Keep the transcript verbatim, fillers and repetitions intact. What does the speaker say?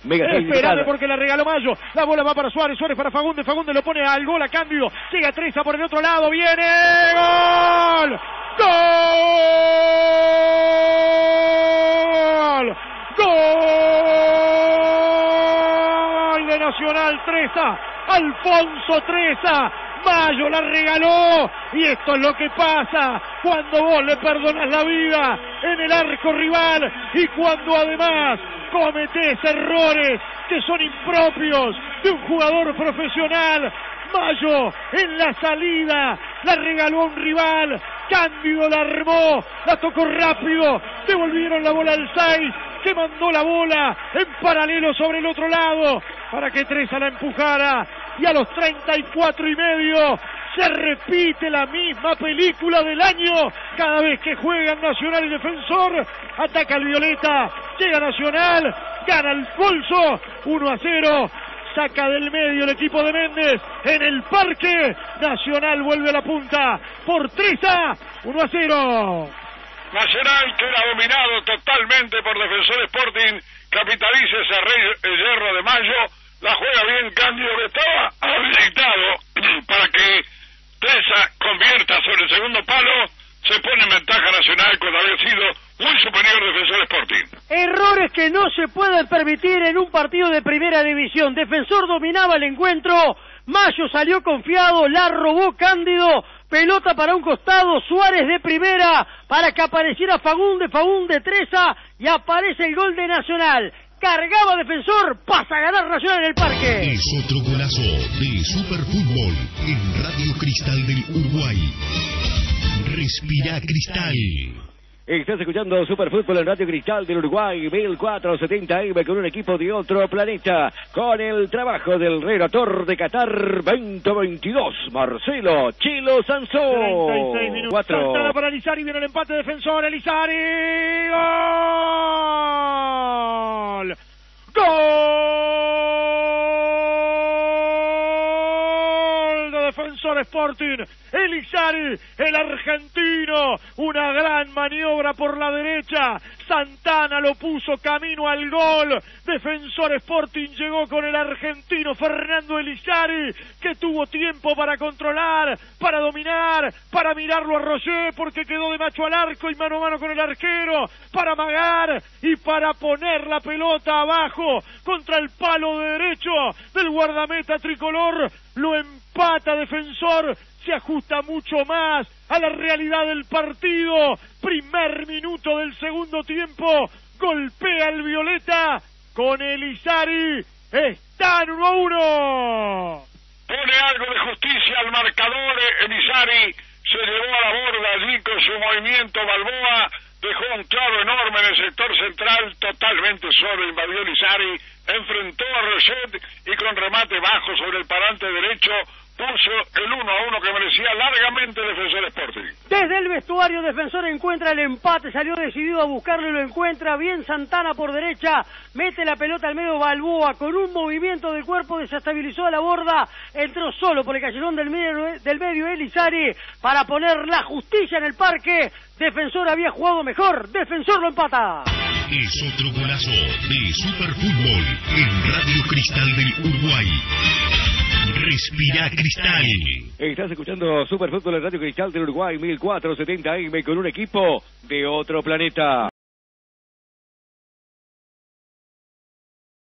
Esperame porque la regaló Mayo. La bola va para Suárez, Suárez para Fagundes, Fagundes lo pone al gol a Cándido. Llega Treza por el otro lado, viene gol. ¡Gol! ¡Gol de Nacional! Treza, Alfonso Treza. Mayo la regaló y esto es lo que pasa cuando vos le perdonás la vida en el arco rival y cuando además cometés errores que son impropios de un jugador profesional. Mayo en la salida la regaló a un rival, Cándido la armó, la tocó rápido, devolvieron la bola al seis, que mandó la bola en paralelo sobre el otro lado para que Treza la empujara y a los treinta y cuatro y medio se repite la misma película del año. Cada vez que juegan Nacional y Defensor, ataca el Violeta, llega Nacional, gana el pulso, uno a cero, saca del medio el equipo de Méndez en el Parque. Nacional vuelve a la punta por Treza, uno a cero. Nacional, que era dominado totalmente por Defensor Sporting, capitaliza ese rey el hierro de Mayo, la juega bien Cándido, que estaba habilitado para que Treza convierta sobre el segundo palo, se pone en ventaja Nacional cuando había sido muy superior Defensor Sporting. Errores que no se pueden permitir en un partido de primera división. Defensor dominaba el encuentro, Mayo salió confiado, la robó Cándido, pelota para un costado, Suárez de primera para que apareciera Fagundes, Fagundes Treza y aparece el gol de Nacional. Cargaba Defensor, pasa a ganar Nacional en el Parque. Es otro golazo de Superfútbol en Radio Cristal del Uruguay. Respira Cristal. Estás escuchando Superfútbol en Radio Cristal del Uruguay, mil cuatrocientos setenta M, con un equipo de otro planeta, con el trabajo del relator de Qatar veinte veintidós, Marcelo Chilo Sansó. treinta y seis minutos. cuatro. Santana para Elizari, viene el empate Defensor, Elizari. ¡Gol! ¡Gol! De Defensor Sporting. Elizari, el argentino, una gran maniobra por la derecha, Santana lo puso camino al gol, Defensor Sporting llegó con el argentino Fernando Elizari, que tuvo tiempo para controlar, para dominar, para mirarlo a Roger porque quedó de macho al arco y mano a mano con el arquero, para amagar y para poner la pelota abajo contra el palo de derecho del guardameta tricolor, lo empata Defensor, se ajusta mucho más a la realidad del partido. Primer minuto del segundo tiempo, golpea el Violeta con Elizari, están uno a uno. Pone algo de justicia al marcador, Elizari se llevó a la borda allí con su movimiento, Balboa dejó un claro enorme en el sector central, totalmente solo invadió Elizari, enfrentó a Roget y con remate bajo sobre el parante derecho puso el uno a uno que merecía largamente Defensor Sporting. Desde el vestuario Defensor encuentra el empate, salió decidido a buscarlo y lo encuentra bien Santana por derecha, mete la pelota al medio Balboa, con un movimiento del cuerpo desestabilizó a la borda, entró solo por el callejón del medio, del medio Elizari para poner la justicia en el Parque. Defensor había jugado mejor, Defensor lo empata. Es otro golazo de Superfútbol en Radio Cristal del Uruguay. Respira Cristal. Estás escuchando Superfútbol en Radio Cristal del Uruguay, mil cuatrocientos setenta M, con un equipo de otro planeta.